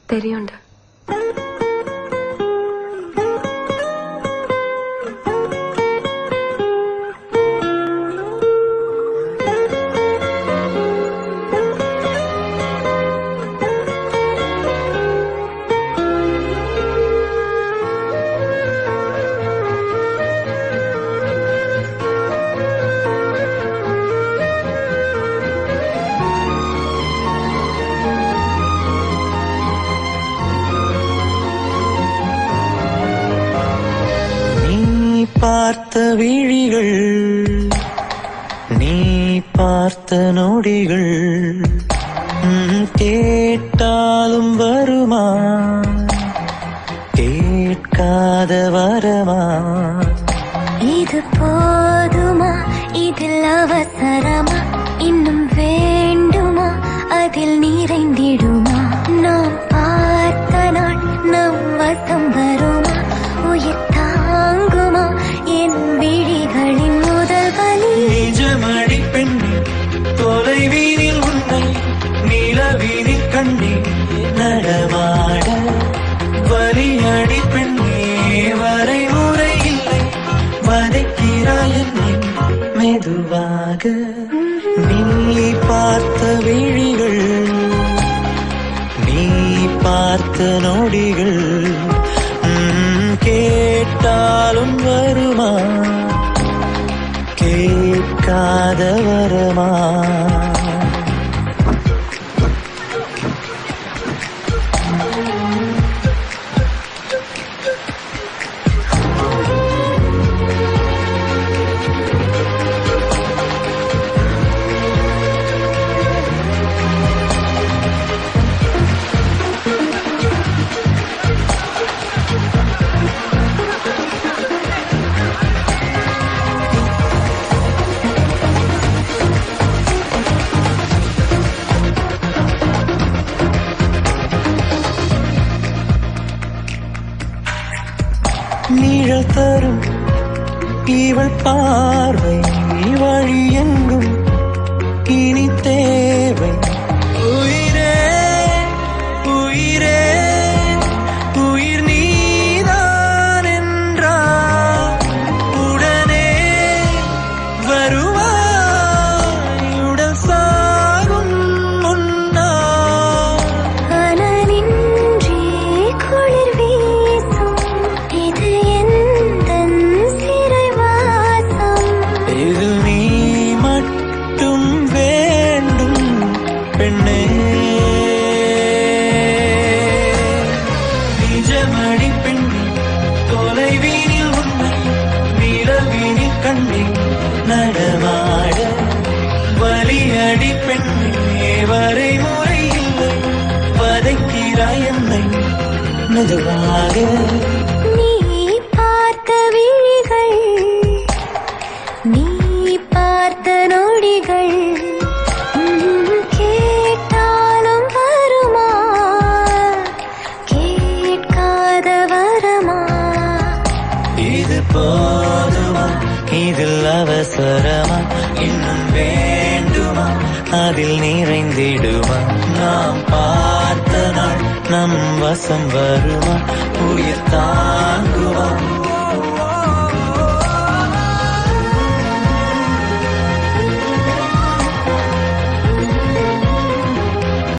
தெரியும்டா. பார்த்த விழிகள், நீ பார்த்த நொடிகள், கேட்டாலும் வருமா, கேட்காத வரமா? இது போதுமா, இதில் அவசரமா, இன்னும் வேண்டுமா, அதில் நிறைந்திடுமா? நாம் பார்த்த நாள் நம் வசம் வருமா, உயிர் தாங்குமா என் விழிகளின் முதல் வலி? நிஜமடி பெண்ணே, தொலைவீனில் உன்னை நிலவீனில் கண்ணே நடமாட வலியடி பெண்ணே, வரைமுறை இல்லை வதைக்கிறாய் என்னை மெதுவாக. நீ பார்த்த விழிகள், நீ பார்த்த நொடிகள், கேட்டாலும் வருமா, கேட்காத வரமா? நிழல் தரும் இவள் பார்வை வழி எங்கும் இனி தேவை. உயிரே உயிரே உயிர் நீதான் என்றால் உடனே வருவாய், உடல் சாகும் முன்னால். அனலின்றி குளிர் வீசும், இது எந்தன் சிறைவாசம். இது நீ மட்டும் வேண்டும் பெண்ணே. நிஜமடி பெண்ணே, தொலைவீனில் உன்னை நிலவீனில் கண்ணே நடமாட வலியடி பெண்ணே, வரைமுறை இல்லை வதைக்கிறாய் என்னை மெதுவாக. நீ பார்த்த விழிகள், நீ பார்த்த நொடிகள், கேட்டாலும் வருமா, கேட்காத வரமா? இது போதுமா, இதில் அவசரமா, இன்னும் வேண்டுமா, அதில் நிறைந்திடுமா? நாம் பார்த்த நாள் நம் வசம் வருமா, உயிர் தாங்குமா